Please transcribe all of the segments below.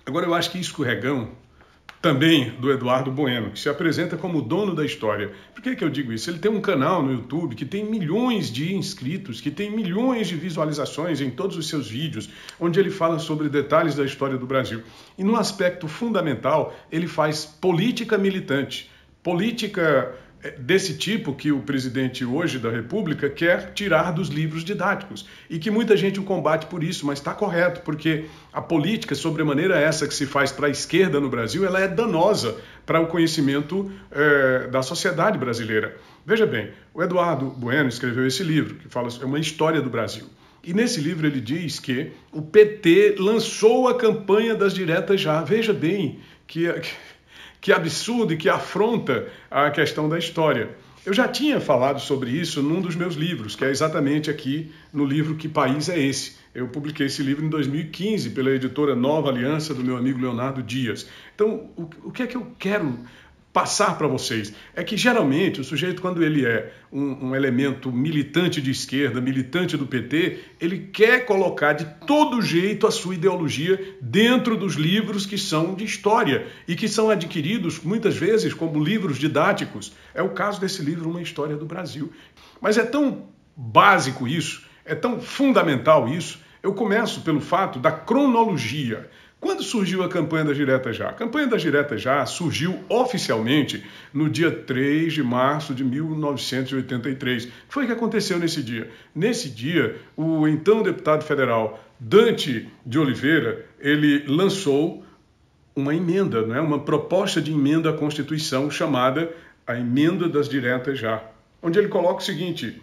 Agora, eu acho que escorregão também do Eduardo Bueno, que se apresenta como dono da história. Por que eu digo isso? Ele tem um canal no YouTube que tem milhões de inscritos, que tem milhões de visualizações em todos os seus vídeos, onde ele fala sobre detalhes da história do Brasil. E num aspecto fundamental, ele faz política militante, política desse tipo que o presidente hoje da República quer tirar dos livros didáticos e que muita gente o combate por isso, mas está correto, porque a política, sobremaneira essa que se faz para a esquerda no Brasil, ela é danosa para o conhecimento da sociedade brasileira. Veja bem, o Eduardo Bueno escreveu esse livro, que fala é uma história do Brasil. E nesse livro ele diz que o PT lançou a campanha das diretas já. Veja bem que absurdo e que afronta a questão da história. Eu já tinha falado sobre isso num dos meus livros, que é exatamente aqui no livro Que País é Esse? Eu publiquei esse livro em 2015 pela editora Nova Aliança, do meu amigo Leonardo Dias. Então, o que é que eu quero passar para vocês? É que geralmente o sujeito, quando ele é um elemento militante de esquerda, militante do PT, ele quer colocar de todo jeito a sua ideologia dentro dos livros que são de história e que são adquiridos muitas vezes como livros didáticos. É o caso desse livro, Uma História do Brasil. Mas é tão básico isso, é tão fundamental isso. Eu começo pelo fato da cronologia. Quando surgiu a campanha das diretas já? A campanha das diretas já surgiu oficialmente no dia 3 de março de 1983. O que foi que aconteceu nesse dia? Nesse dia, o então deputado federal Dante de Oliveira, ele lançou uma emenda, uma proposta de emenda à Constituição chamada a Emenda das Diretas Já, onde ele coloca o seguinte: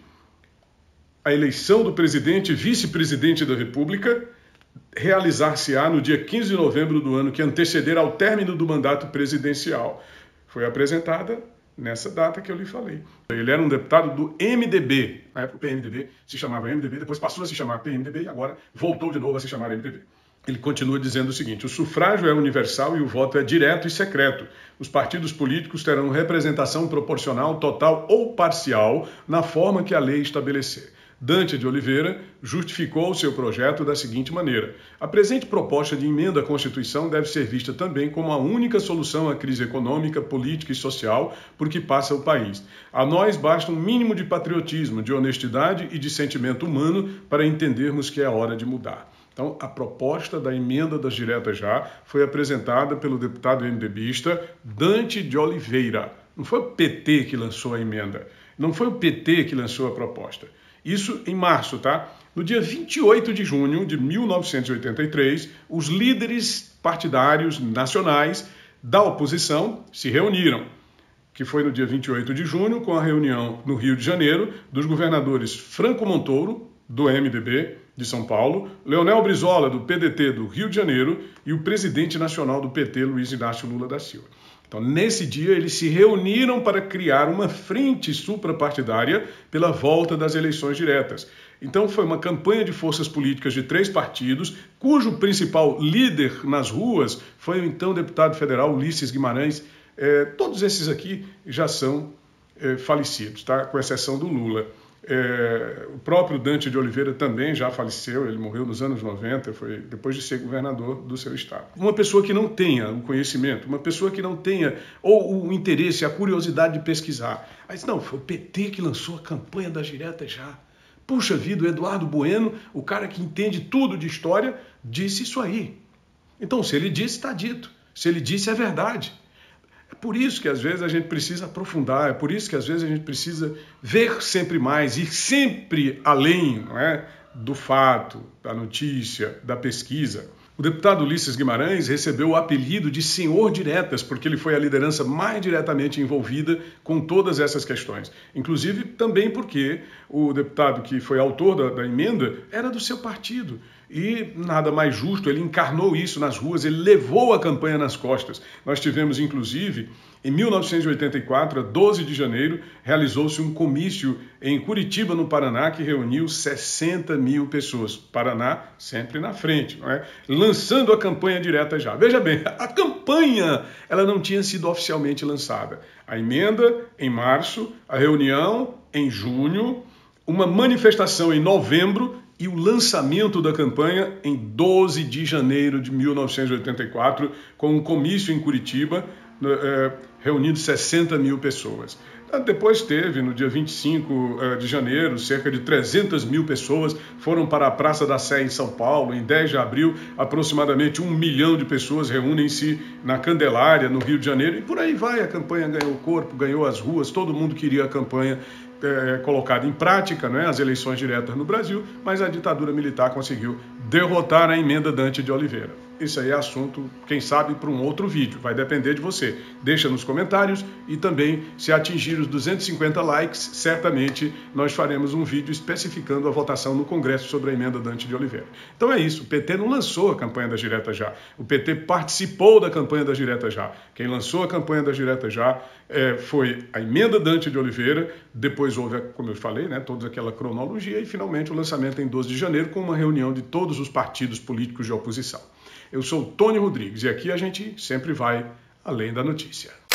a eleição do presidente e vice-presidente da República realizar-se-á no dia 15 de novembro do ano que anteceder ao término do mandato presidencial. Foi apresentada nessa data que eu lhe falei. Ele era um deputado do MDB, na época o PMDB se chamava MDB, depois passou a se chamar PMDB e agora voltou de novo a se chamar MDB. Ele continua dizendo o seguinte: o sufrágio é universal e o voto é direto e secreto. Os partidos políticos terão representação proporcional, total ou parcial, na forma que a lei estabelecer. Dante de Oliveira justificou o seu projeto da seguinte maneira: a presente proposta de emenda à Constituição deve ser vista também como a única solução à crise econômica, política e social por que passa o país. A nós basta um mínimo de patriotismo, de honestidade e de sentimento humano para entendermos que é hora de mudar. Então, a proposta da emenda das diretas já foi apresentada pelo deputado MDBista Dante de Oliveira. Não foi o PT que lançou a emenda, não foi o PT que lançou a proposta. Isso em março, tá? No dia 28 de junho de 1983, os líderes partidários nacionais da oposição se reuniram, que foi no dia 28 de junho, com a reunião no Rio de Janeiro dos governadores Franco Montoro, do MDB de São Paulo, Leonel Brizola, do PDT do Rio de Janeiro, e o presidente nacional do PT, Luiz Inácio Lula da Silva. Então, nesse dia, eles se reuniram para criar uma frente suprapartidária pela volta das eleições diretas. Então, foi uma campanha de forças políticas de 3 partidos, cujo principal líder nas ruas foi o então deputado federal Ulisses Guimarães. Todos esses aqui já são falecidos, tá? Com exceção do Lula. O próprio Dante de Oliveira também já faleceu, ele morreu nos anos 90, foi depois de ser governador do seu estado. Uma pessoa que não tenha o conhecimento, uma pessoa que não tenha ou o interesse, a curiosidade de pesquisar. Aí não, foi o PT que lançou a campanha das diretas já. Puxa vida, o Eduardo Bueno, o cara que entende tudo de história, disse isso aí. Então, se ele disse, está dito. Se ele disse, é verdade. É por isso que às vezes a gente precisa aprofundar, é por isso que às vezes a gente precisa ver sempre mais, ir sempre além, não é, do fato, da notícia, da pesquisa. O deputado Ulisses Guimarães recebeu o apelido de Senhor Diretas, porque ele foi a liderança mais diretamente envolvida com todas essas questões. Inclusive também porque o deputado que foi autor da emenda era do seu partido. E nada mais justo, ele encarnou isso nas ruas, ele levou a campanha nas costas. Nós tivemos, inclusive, em 1984, a 12 de janeiro, realizou-se um comício em Curitiba, no Paraná, que reuniu 60 mil pessoas. Paraná sempre na frente, não é? Lançando a campanha direta já. Veja bem, a campanha ela não tinha sido oficialmente lançada. A emenda em março, a reunião em junho, uma manifestação em novembro e o lançamento da campanha em 12 de janeiro de 1984, com um comício em Curitiba, reunindo 60 mil pessoas. Depois teve, no dia 25 de janeiro, cerca de 300 mil pessoas foram para a Praça da Sé em São Paulo. Em 10 de abril, aproximadamente 1 milhão de pessoas reúnem-se na Candelária, no Rio de Janeiro. E por aí vai, a campanha ganhou corpo, ganhou as ruas, todo mundo queria a campanha colocada em prática, né, as eleições diretas no Brasil, mas a ditadura militar conseguiu derrotar a emenda Dante de Oliveira. Isso aí é assunto, quem sabe, para um outro vídeo. Vai depender de você. Deixa nos comentários e também, se atingir os 250 likes, certamente nós faremos um vídeo especificando a votação no Congresso sobre a emenda Dante de Oliveira. Então é isso. O PT não lançou a campanha das diretas já. O PT participou da campanha das diretas já. Quem lançou a campanha das diretas já foi a emenda Dante de Oliveira. Depois houve, como eu falei, né, toda aquela cronologia e finalmente o lançamento em 12 de janeiro com uma reunião de todos os partidos políticos de oposição. Eu sou Tony Rodrigues e aqui a gente sempre vai além da notícia.